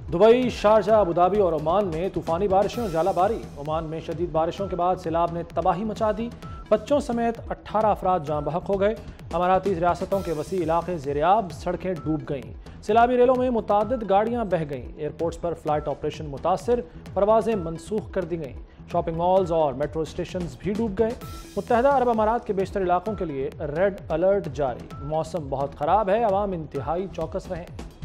Dubai, Sharjah, Abu Dhabi और Oman में तूफानी बारिशें और जालाबारी। ओमान में शदीद बारिशों के बाद सैलाब ने तबाही मचा दी। बच्चों समेत 18 अफराद जाँ बहक हो गए। अमाराती रियासतों के वसी इलाके ज़ेरियाब, सड़कें डूब गईं। सैलाबी रेलों में मुतादिद गाड़ियाँ बह गईं। एयरपोर्ट्स पर फ्लाइट ऑपरेशन मुतासर, परवाजें मनसूख कर दी गईं। शॉपिंग मॉल्स और मेट्रो स्टेशन भी डूब गए। मुत्तहदा अरब अमारात के बेशतर इलाकों के लिए रेड अलर्ट जारी। मौसम बहुत ख़राब है, अवाम इंतहाई चौकस रहें।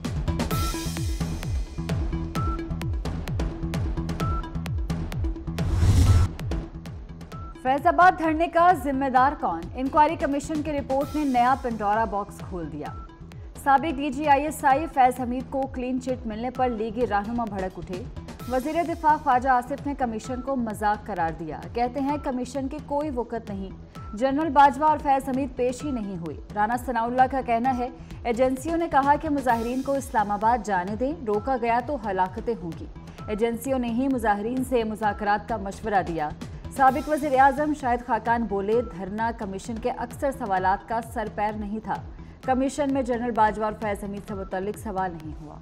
फैजाबाद धरने का जिम्मेदार कौन? इंक्वायरी कमीशन की रिपोर्ट ने नया पेंडोरा बॉक्स खोल दिया। साबिक DGISI फैज हमीद को क्लीन चिट मिलने पर लीगी रहनुमा भड़क उठे। वजीर दिफा ख्वाजा आसिफ ने कमीशन को मजाक करार दिया। कहते हैं कमीशन की कोई वक़्त नहीं, जनरल बाजवा और फैज हमीद पेश ही नहीं हुई। राना सनाउल्लाह का कहना है एजेंसियों ने कहा कि मुजाहिरीन को इस्लामाबाद जाने दें, रोका गया तो हलाकतें होंगी। एजेंसियों ने ही मुजाहिरीन से मुज़ाकरात का मशवरा दिया। साबिक वज़ीर आज़म शाहिद खाकान बोले धरना कमीशन के अक्सर सवालात का सर पैर नहीं था। कमीशन में जनरल बाजवा और फैज हमीद से मुतल्लिक सवाल नहीं हुआ।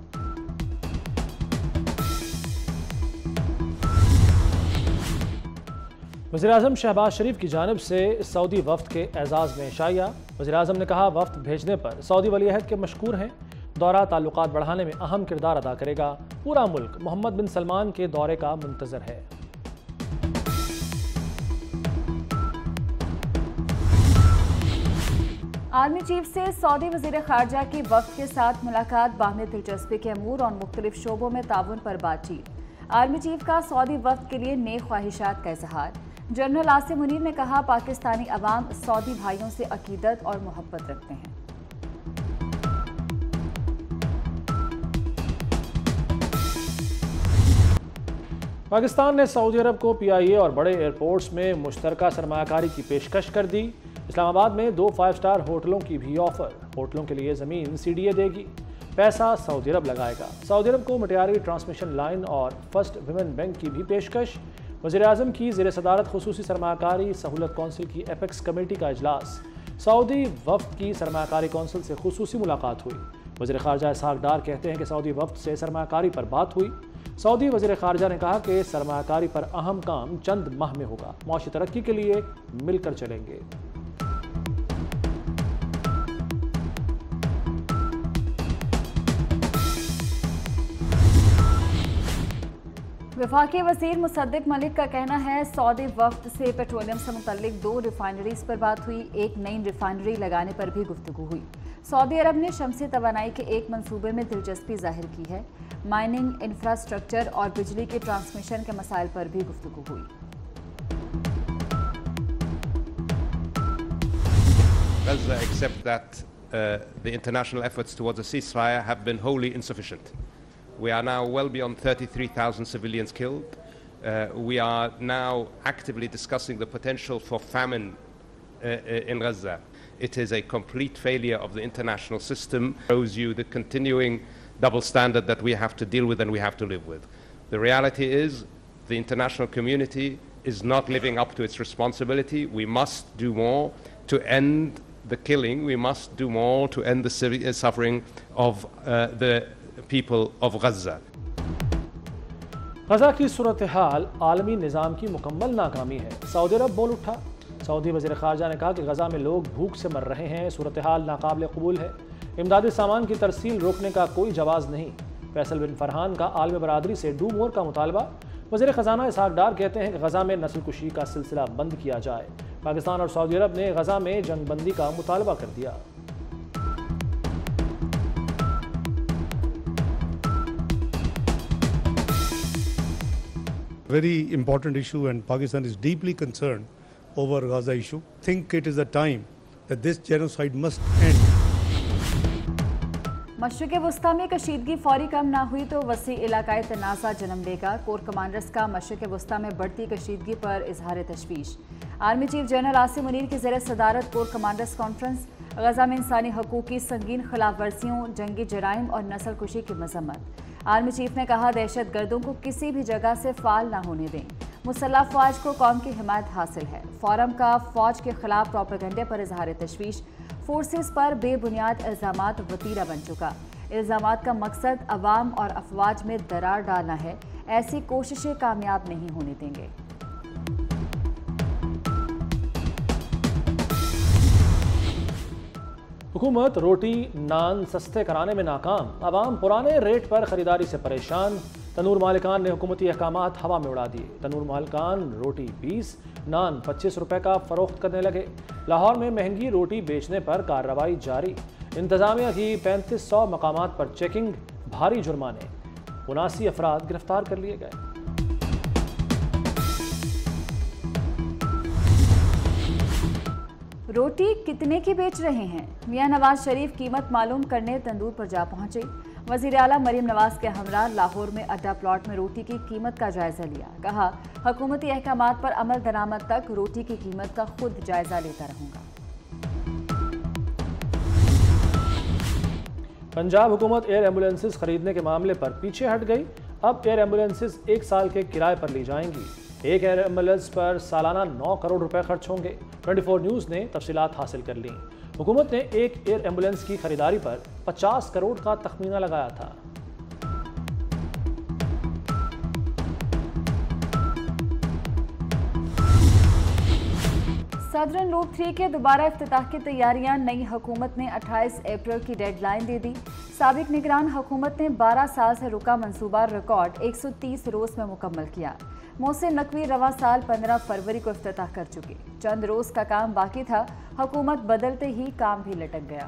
वज़ीर आज़म शहबाज शरीफ की जानिब से सऊदी वफ्द के एजाज़ में शाइया। वज़ीर आज़म ने कहा वफ्द भेजने पर सऊदी वलीअहद के मशकूर हैं। दौरा ताल्लुकात बढ़ाने में अहम किरदार अदा करेगा। पूरा मुल्क मोहम्मद बिन सलमान के दौरे का मुंतज़र है। आर्मी चीफ से सऊदी वज़ीर ख़ारजा की वफ्द के साथ मुलाकात, बाहमी दिलचस्पी के अमूर और मुख्तलिफ शोबों में ताउन पर बातचीत। आर्मी चीफ का सऊदी वफ्द के लिए नेक ख्वाहिशात का इजहार। जनरल आसिम मुनीर ने कहा पाकिस्तानी अवाम सऊदी भाइयों से अकीदत और मोहब्बत रखते हैं। पाकिस्तान ने सऊदी अरब को PIA और बड़े एयरपोर्ट्स में मुश्तरका सरमायाकारी की पेशकश कर दी। इस्लामाबाद में 2 5 स्टार होटलों की भी ऑफर। होटलों के लिए ज़मीन CDA देगी, पैसा सऊदी अरब लगाएगा। सऊदी अरब को मटियारी ट्रांसमिशन लाइन और फर्स्ट विमेन बैंक की भी पेशकश। वज़ीर आज़म की ज़ेर सदारत खुसूसी सरमायाकारी सहूलत कौंसिल की एपेक्स कमेटी का इजलास। सऊदी वफ्द की सरमायाकारी कौंसिल से खुसूसी मुलाकात हुई। वज़ीर ख़ारजा इसहाक डार कहते हैं कि सऊदी वफ्द से सरमायाकारी पर बात हुई। सऊदी वज़ीर ख़ारजा ने कहा कि सरमायाकारी पर अहम काम चंद माह में होगा। मौशी तरक्की के लिए मिलकर चलेंगे। वफाकी वज़ीर मुसद्दिक मलिक का कहना है सऊदी वफ्द से पेट्रोलियम से मुतल्लिक 2 रिफाइनरीज पर बात हुई। एक नई रिफाइनरी लगाने पर भी गुफ्तगू हुई। सऊदी अरब ने शमसी तवानाई के एक मंसूबे में दिलचस्पी जाहिर की है। माइनिंग, इंफ्रास्ट्रक्चर और बिजली के ट्रांसमिशन के मसाइल पर भी गुफ्तगू हुई। Gaza accept that the international efforts towards a ceasefire have been wholly insufficient. We are now well beyond 33,000 civilians killed. We are now actively discussing the potential for famine in Gaza. It is a complete failure of the international system. It shows you the continuing double standard that we have to deal with and we have to live with. The reality is the international community is not living up to its responsibility. We must do more to end the killing. We must do more to end the suffering of the people of Gaza. गजा की सूरत हाल आलमी निज़ाम की मुकम्मल नाकामी है। Saudi अरब बोल उठा। Saudi वज़ीर ख़ारजा ने कहा कि गजा में लोग भूख से मर रहे हैं। सूरत हाल नाकाबिल कबूल है। इमदादी सामान की तरसील रोकने का कोई जवाज़ नहीं। फैसल बिन फरहान का आलम बरादरी से डू मोर का मुतालबा। वज़ीर ख़जाना इसहाक डार कहते हैं कि गजा में नस्ल कुशी का सिलसिला बंद किया जाए। पाकिस्तान और सऊदी अरब ने गजा में जंग बंदी का मुतालबा कर दिया। Very important issue, and Pakistan is deeply concerned over Gaza issue. Think it is a time that this genocide must end. मशरिक़ वस्ता में कशीदगी फौरी कम ना हुई तो वसी इलाकाई तनाज़ा जन्म लेगा। कोर कमांडर्स का मशरिक़ वस्ता में बढ़ती कशीदगी पर इजहार तशवीश। Army chief general Asim Munir की ज़ेर सदारत कोर कमांडर्स कॉन्फ्रेंस। गजा में इंसानी हकूक़ की संगीन खिलाफ वर्जियों, जंगी जराइम और नस्ल कुशी की मजम्मत। आर्मी चीफ ने कहा दहशत गर्दों को किसी भी जगह से फाल ना होने दें। मुसल्लह फ़ौज को कौम की हिमायत हासिल है। फोरम का फ़ौज के खिलाफ प्रोपेगेंडे पर इजहार तशवीश। फोर्सेस पर बेबुनियाद इल्ज़ामात वतीरा बन चुका। इल्जामात का मकसद अवाम और अफवाज में दरार डालना है। ऐसी कोशिशें कामयाब नहीं होने देंगे। हुकूमत रोटी नान सस्ते कराने में नाकाम, अवाम पुराने रेट पर खरीदारी से परेशान। तनूर मालिकान ने हुकूमती अहकामात हवा में उड़ा दिए। तनूर मालिकान रोटी 20, नान 25 रुपए का फरोख्त करने लगे। लाहौर में महंगी रोटी बेचने पर कार्रवाई जारी। इंतजामिया की 3500 मकामात पर चेकिंग, भारी जुर्माने। 79 अफराद गिरफ्तार कर लिए गए। रोटी कितने की बेच रहे हैं? मियां नवाज शरीफ कीमत मालूम करने तंदूर पर जा पहुंचे। वजीर आला मरीम नवाज के हमरा लाहौर में अड्डा प्लॉट में रोटी की कीमत का जायजा लिया। कहा, हुकूमती अहकामात पर अमल दरामद तक रोटी की कीमत का खुद जायजा लेता रहूंगा। पंजाब हुकूमत एयर एम्बुलेंसेज खरीदने के मामले पर पीछे हट गई। अब एयर एम्बुलेंसेज 1 साल के किराए पर ली जाएंगी। एक एयर एम्बुलेंस पर सालाना 9 करोड़ रुपए खर्च होंगे। 24 न्यूज़ ने तफसीलात हासिल कर ली। हुकूमत ने एक एयर एम्बुलेंस की खरीदारी पर 50 करोड़ का तखमीना लगाया था। सदरन लूप 3 के दोबारा इफ्तिताह की तैयारियां। नई हुकूमत ने 28 अप्रैल की डेडलाइन दे दी। साबिक निगरान हुकूमत ने 12 साल से रुका मंसूबा रिकॉर्ड 130 रोज में मुकम्मल किया। मोहसिन नकवी रवा साल 15 फरवरी को इफ्तिताह कर चुके। चंद रोज का काम बाकी था। हुकूमत बदलते ही काम भी लटक गया।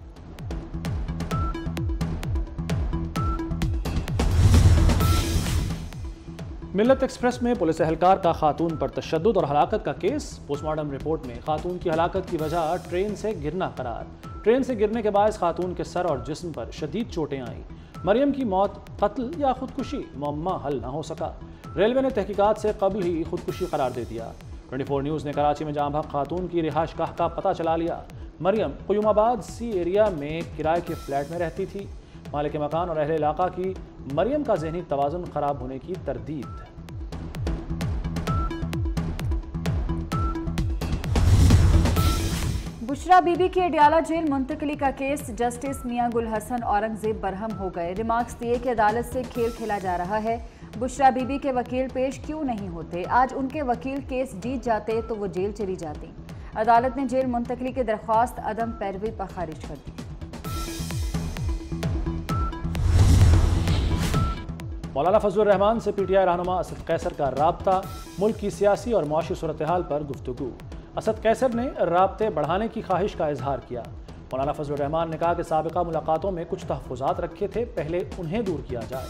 मिल्लत एक्सप्रेस में पुलिस एहलकार का खातून पर तशद्दुद और हलाकत का केस। पोस्टमार्टम रिपोर्ट में खातून की हलाकत की वजह ट्रेन से गिरना करार। ट्रेन से गिरने के बायस खातून के सर और जिस्म पर शदीद चोटें आईं। मरियम की मौत कत्ल या खुदकुशी, मुअम्मा हल न हो सका। रेलवे ने तहकीकात से कबल ही खुदकुशी करार दे दिया। 24 न्यूज़ ने कराची में जाँ भाग खातून की रिहाइशगाह का पता चला लिया। मरियम क़ुयूमाबाद सी एरिया में किराए के फ्लैट में रहती थी। मालिक मकान और अहले इलाका की मरियम का ज़हनी तवाज़ुन ख़राब होने की तरदीद। बुशरा बीबी की अडियाला जेल मुंतकली का केस। जस्टिस मियां गुल हसन औरंगजेब बरहम हो गए। रिमार्क्स दिए कि अदालत से खेल खेला जा रहा है। बुशरा बीबी के वकील पेश क्यों नहीं होते? आज उनके वकील केस जीत जाते तो वो जेल चली जाती। अदालत ने जेल मुंतकली की दरख्वास्त अदम पैरवी पर खारिज कर दी। मौलाना फजलुर रहमान से पीटीआई रहनुमा असद कैसर का राब्ता। मुल्क की सियासी और मुआशी सूरत हाल पर गुफ्तगू। असद कैसर ने राब्ते बढ़ाने की ख्वाहिश का इजहार किया। मौलाना फजलुर रहमान ने कहा कि साबिका मुलाकातों में कुछ तहफ़्फ़ुज़ात रखे थे, पहले उन्हें दूर किया जाए।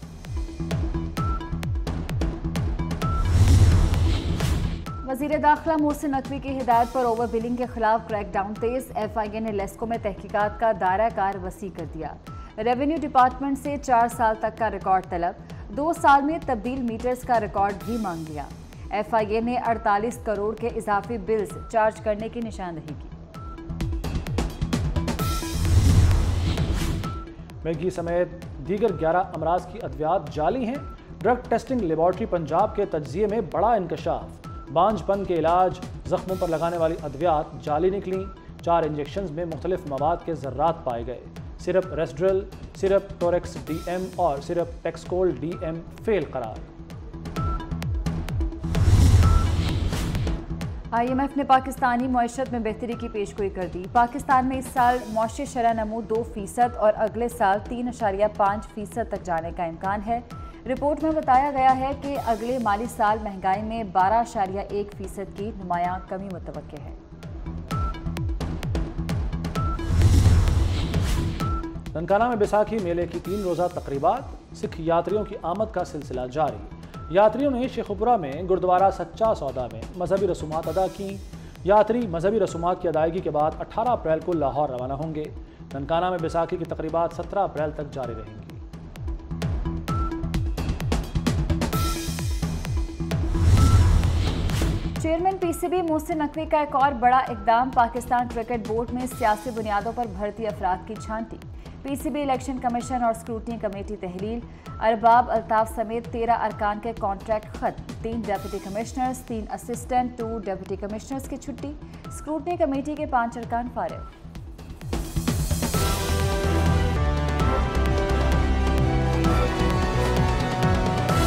वज़ीर दाखिला मोहसिन नकवी की हिदायत पर ओवर बिलिंग के खिलाफ क्रैकडाउन तेज। FIA ने लेस्को में तहकीकात का दायरा कार वसी कर दिया। रेवेन्यू डिपार्टमेंट से 4 साल तक का रिकॉर्ड तलब। 2 साल में तब्दील मीटर्स का रिकॉर्ड भी मांग लिया। FIA ने 48 करोड़ के इजाफी बिल्स चार्ज करने की निशानदही की। मिर्गी समेत दीगर 11 अमराज की अद्वियात जाली हैं। ड्रग टेस्टिंग लेबॉर्ट्री पंजाब के तज्जिए में बड़ा इंकशाफ। बांझपन के इलाज, जख्मों पर लगाने वाली अद्वियात जाली निकली। 4 इंजेक्शंस में मुख्तलिफ मवाद के ज़र्रात पाए गए। सिरप रेस्ड्रिल, सिरप टोरेक्स DM और सिरप टेक्सकोल DM फेल करार। IMF ने पाकिस्तानी मईशत में बेहतरी की पेशगोई कर दी। पाकिस्तान में इस साल मौशी शरह नमू 2% और अगले साल 3.5% तक जाने का इम्कान है। रिपोर्ट में बताया गया है कि अगले माली साल महंगाई में 12.1% की नुमायां कमी मुतवक्के है। ननकाना में बैसाखी मेले की 3 रोज़ा तकरीबात। सिख यात्रियों की आमद का सिलसिला जारी। यात्रियों ने शेखुपुरा में गुरुद्वारा सच्चा सौदा में मजहबी रसूमात अदा की। यात्री मजहबी रसूमात की अदायगी के बाद 18 अप्रैल को लाहौर रवाना होंगे। ननकाना में बैसाखी की तकरीबात 17 अप्रैल तक जारी रहेंगी। चेयरमैन PCB मोहसिन नकवी का एक और बड़ा इकदाम। पाकिस्तान क्रिकेट बोर्ड में सियासी बुनियादों पर भर्ती अफराद की छांटी। PCB इलेक्शन कमीशन और स्क्रूटनी कमेटी तहलील। अरबाब अल्ताफ समेत 13 अरकान के कॉन्ट्रैक्ट खत्म। 3 deputy commissioners, 3 assistant, 2 deputy commissioners की छुट्टी। स्क्रूटनी कमेटी के 5 अरकान फारिग।